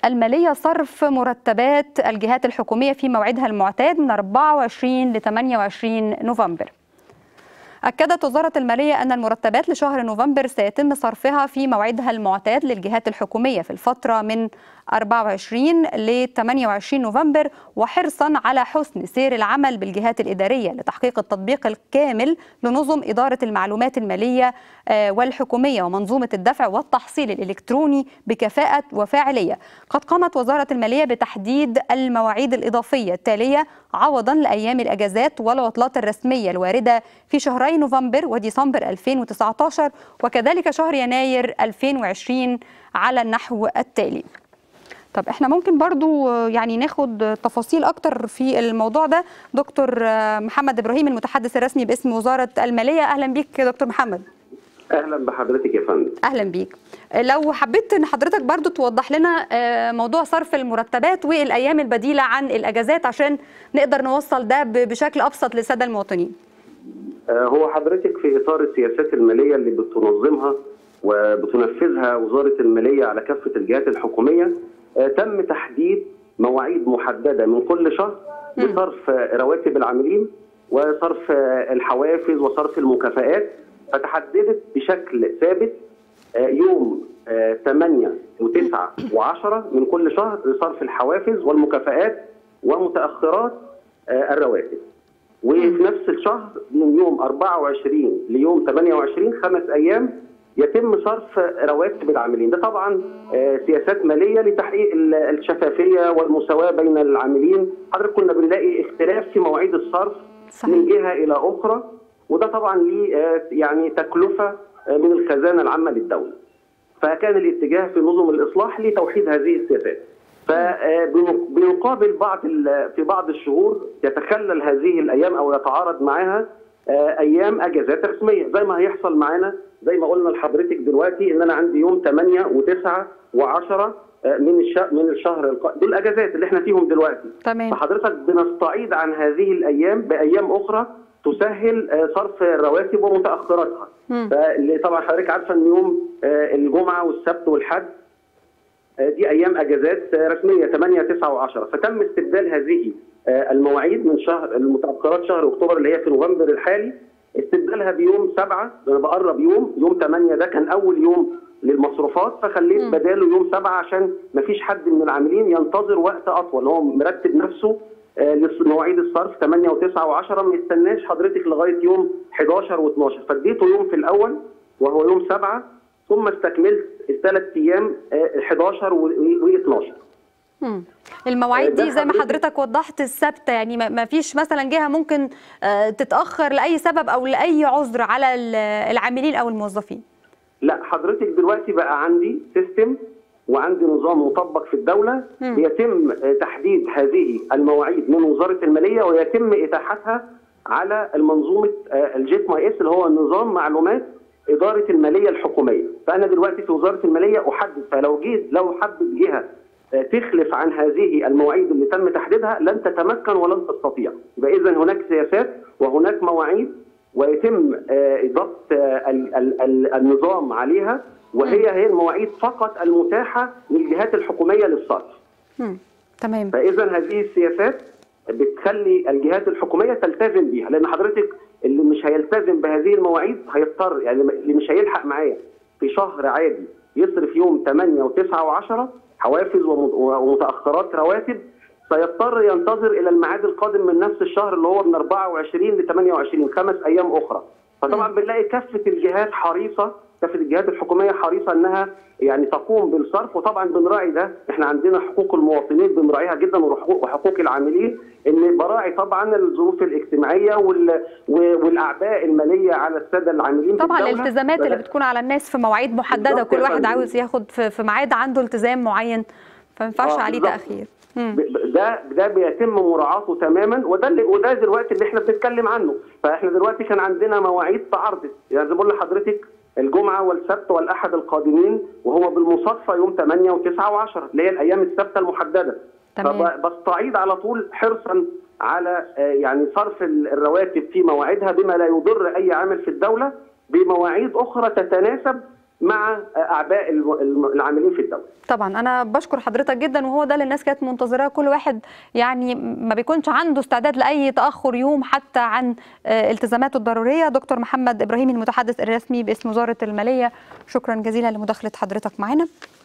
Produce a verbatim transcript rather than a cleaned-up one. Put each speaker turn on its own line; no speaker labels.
المالية صرف مرتبات الجهات الحكومية في موعدها المعتاد من أربعة وعشرين ل ثمانية وعشرين نوفمبر. أكدت وزارة المالية أن المرتبات لشهر نوفمبر سيتم صرفها في موعدها المعتاد للجهات الحكومية في الفترة من أربعة وعشرين ل ثمانية وعشرين نوفمبر، وحرصا على حسن سير العمل بالجهات الإدارية لتحقيق التطبيق الكامل لنظم إدارة المعلومات المالية والحكومية ومنظومة الدفع والتحصيل الإلكتروني بكفاءة وفاعلية. قد قامت وزارة المالية بتحديد المواعيد الإضافية التالية عوضا لأيام الأجازات والعطلات الرسمية الواردة في شهري نوفمبر وديسمبر ألفين وتسعة عشر وكذلك شهر يناير ألفين وعشرين على النحو التالي. طب احنا ممكن برضو يعني ناخد تفاصيل اكتر في الموضوع ده. دكتور محمد ابراهيم المتحدث الرسمي باسم وزارة المالية، اهلا بيك دكتور محمد.
اهلا بحضرتك يا فندم.
اهلا بيك. لو حبيت ان حضرتك برضو توضح لنا موضوع صرف المرتبات والايام البديلة عن الاجازات عشان نقدر نوصل ده بشكل ابسط للسادة المواطنين.
هو حضرتك في اطار السياسات المالية اللي بتنظمها وبتنفذها وزارة المالية على كافة الجهات الحكومية، تم تحديد مواعيد محددة من كل شهر لصرف رواتب العاملين وصرف الحوافز وصرف المكافآت، فتحددت بشكل ثابت يوم ثمانية وتسعة وعشرة من كل شهر لصرف الحوافز والمكافآت ومتأخرات الرواتب. وفي نفس الشهر من يوم أربعة وعشرين ليوم ثمانية وعشرين خمس أيام يتم صرف رواتب العاملين. ده طبعا سياسات ماليه لتحقيق الشفافيه والمساواه بين العاملين. حضرتك كنا بنلاقي اختلاف في مواعيد الصرف صحيح. من جهه الى اخرى، وده طبعا ليه يعني تكلفه من الخزانه العامه للدوله. فكان الاتجاه في نظم الاصلاح لتوحيد هذه السياسات. فبنقابل بعض في بعض الشهور يتخلل هذه الايام او يتعارض معها ايام اجازات رسميه، زي ما هيحصل معانا زي ما قلنا لحضرتك دلوقتي ان انا عندي يوم ثمانية وتسعة وعشرة من الشهر من الشهر القادم، دول الاجازات اللي احنا فيهم دلوقتي.
تمام.
فحضرتك بنستعيض عن هذه الايام بايام اخرى تسهل صرف الرواتب ومتاخراتها. طبعا حضرتك عارفه ان يوم الجمعه والسبت والحد دي ايام اجازات رسميه ثمانية تسعة وعشرة، فتم استبدال هذه المواعيد من شهر المتاخرات شهر اكتوبر اللي هي في نوفمبر الحالي، استبدالها بيوم سبعة. انا بقرب يوم يوم ثمانية ده كان اول يوم للمصروفات، فخليت م. بداله يوم سبعة عشان ما فيش حد من العاملين ينتظر وقت اطول. هو مرتب نفسه لمواعيد الصرف ثمانية وتسعة وعشرة، ما يستناش حضرتك لغايه يوم حداشر واثناشر، فاديته يوم في الاول وهو يوم سبعة، ثم استكملت الثلاث ايام حداشر واثناشر.
مم. المواعيد دي زي ما حضرتك وضحت الثابته، يعني ما فيش مثلا جهه ممكن تتاخر لاي سبب او لاي عذر على العاملين او الموظفين.
لا، حضرتك دلوقتي بقى عندي سيستم وعندي نظام مطبق في الدوله مم. بيتم تحديد هذه المواعيد من وزاره الماليه ويتم اتاحتها على المنظومه الجيت ماي اس اللي هو نظام معلومات اداره الماليه الحكوميه. فانا دلوقتي في وزاره الماليه احدد، فلو جيت لو حدد جهه تخلف عن هذه المواعيد اللي تم تحديدها لن تتمكن ولن تستطيع. يبقى اذا هناك سياسات وهناك مواعيد ويتم ضبط النظام عليها، وهي هي المواعيد فقط المتاحه للجهات الحكوميه للصرف.
امم تمام.
فاذا هذه السياسات بتخلي الجهات الحكوميه تلتزم بيها، لان حضرتك اللي مش هيلتزم بهذه المواعيد هيضطر، يعني اللي مش هيلحق معايا في شهر عادي يصرف يوم ثمانية وتسعة وعشرة حوافز ومتاخرات رواتب، سيضطر ينتظر الى الميعاد القادم من نفس الشهر اللي هو من أربعة وعشرين ل ثمانية وعشرين، خمس ايام اخرى. فطبعا بنلاقي كافه الجهات حريصه، كافه الجهات الحكوميه حريصه انها يعني تقوم بالصرف، وطبعا بنراعي ده. احنا عندنا حقوق المواطنين بنراعيها جدا وحقوق العاملين، ان براعي طبعا الظروف الاجتماعيه والاعباء الماليه على الساده العاملين.
طبعا الالتزامات اللي بتكون على الناس في مواعيد محدده، كل واحد عاوز ياخد في ميعاد عنده التزام معين، فما ينفعش آه عليه تاخير.
ده ده بيتم مراعاته تماما، وده اللي وده دلوقتي اللي احنا بنتكلم عنه. فاحنا دلوقتي كان عندنا مواعيد تعارضت، يعني زي ما بقول لحضرتك الجمعه والسبت والاحد القادمين، وهو بالمصادفه يوم ثمانية وتسعة وعشرة اللي هي الايام الثابته المحدده. فبستعيد على طول حرصا على يعني صرف الرواتب في مواعيدها بما لا يضر اي عامل في الدوله، بمواعيد اخرى تتناسب مع اعباء العاملين في الدوله.
طبعا انا بشكر حضرتك جدا، وهو ده اللي الناس كانت منتظراه. كل واحد يعني ما بيكونش عنده استعداد لاي تاخر يوم حتى عن التزاماته الضروريه. دكتور محمد ابراهيم المتحدث الرسمي باسم وزاره الماليه، شكرا جزيلا لمداخله حضرتك معنا.